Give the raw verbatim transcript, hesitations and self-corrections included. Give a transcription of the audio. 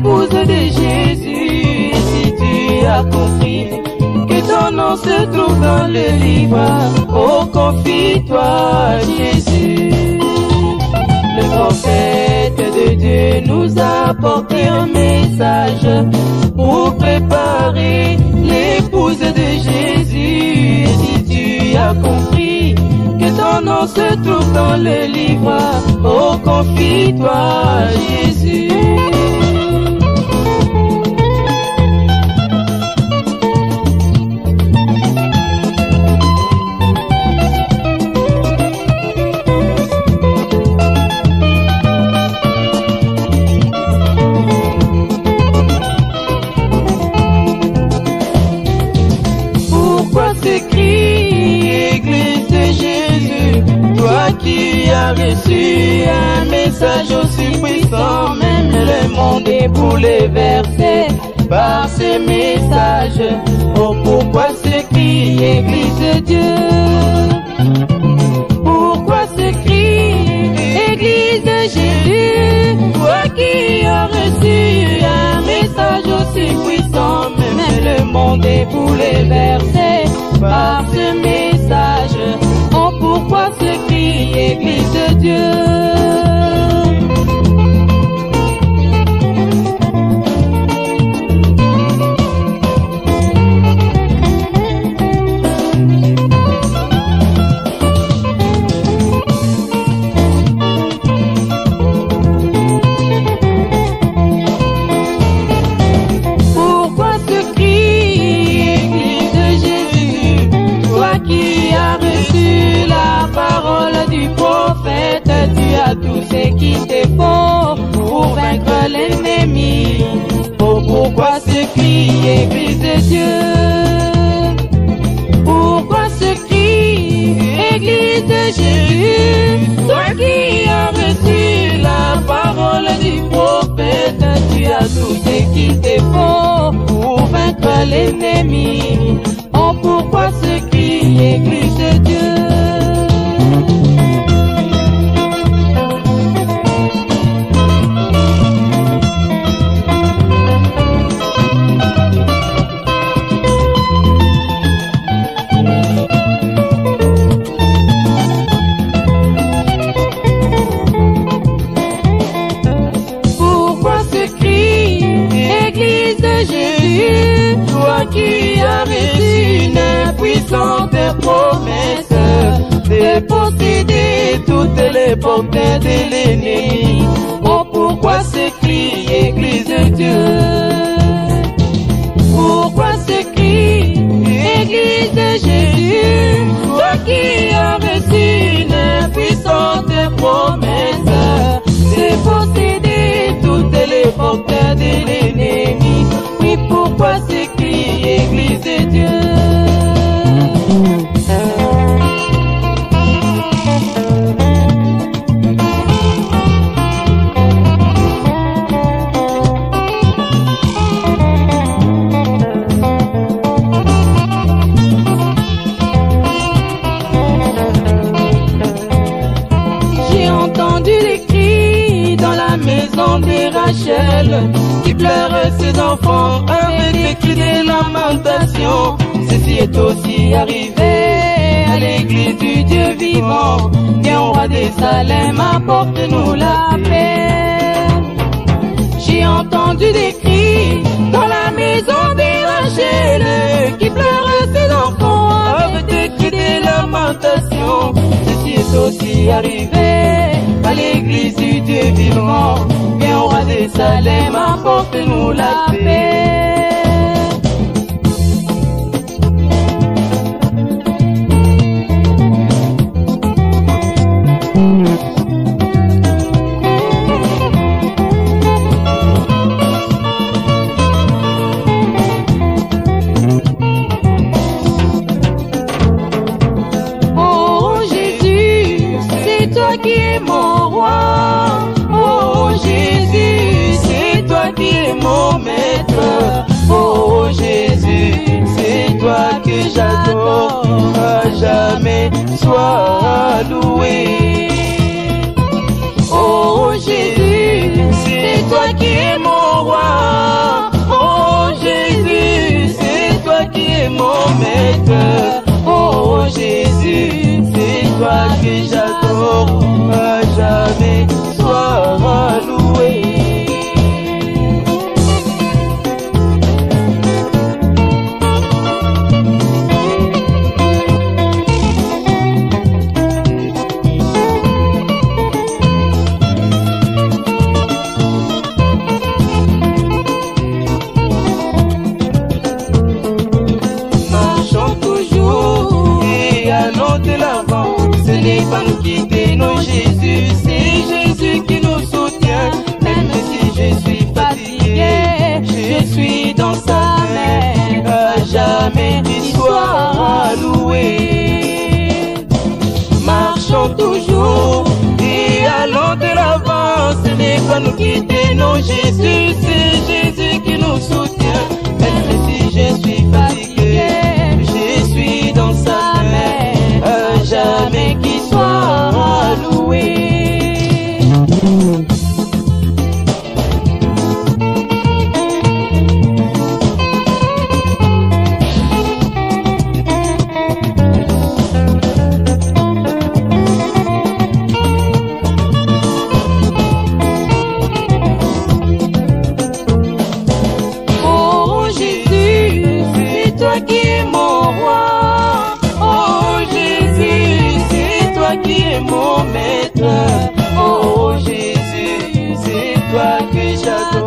l'épouse de Jésus. Si tu as compris que ton nom se trouve dans le livre, oh confie-toi Jésus. Le prophète de Dieu nous a apporté un message pour préparer l'épouse de Jésus. Si tu as compris que ton nom se trouve dans le livre, oh confie-toi Jésus. Qui a reçu un message aussi puissant, même le monde est bouleversé par ce message. Oh, pourquoi ce cri, Église de Dieu? Pourquoi ce cri, Église de Jésus? Toi qui as reçu un message aussi puissant, même le monde est bouleversé par ce message. Oh, pourquoi ce cri, Église de Dieu? Pourquoi ce cri, Église de Jésus? Toi qui as reçu la parole du prophète, tu as tout ce qu'il te faut pour vaincre l'ennemi. Oh, pourquoi ce cri, Église de Dieu? Pourquoi ce cri, Église de Jésus? Toi qui as reçu la parole du prophète, tu as tout ce qu'il te faut pour vaincre l'ennemi. Oh, pourquoi ce cri, Église de Dieu? Toi qui as reçu une puissante promesse de posséder toutes les portes de l'ennemi. Oh, pourquoi ce cri, Église de Dieu? Pourquoi ce cri, Église de Jésus? Toi qui as reçu une puissante promesse de posséder toutes les portes de l'ennemi. Oui, pourquoi ce cri, Église de Dieu? J'ai entendu les cris dans la maison de Rachel, qui pleure ses enfants avec des cris de lamentation. Ceci est aussi arrivé à l'église du Dieu vivant. Viens, roi des Salem, apporte-nous la paix. J'ai entendu des cris dans la maison de Rachel, qui pleure ses enfants avec des cris de lamentation. Ceci est aussi arrivé à l'église du Dieu vivant. Viens, roi des Salem, apporte-nous la paix. Oh Jésus, c'est toi qui es mon roi. Oh Jésus, c'est toi qui es mon maître. n'est pas nous quitter, non Jésus, c'est Jésus qui nous soutient. Même si je suis fatigué, je suis dans sa main, à jamais qu'il soit loué. Qui est mon roi, oh Jésus, c'est toi qui es mon maître, oh Jésus, c'est toi que j'adore.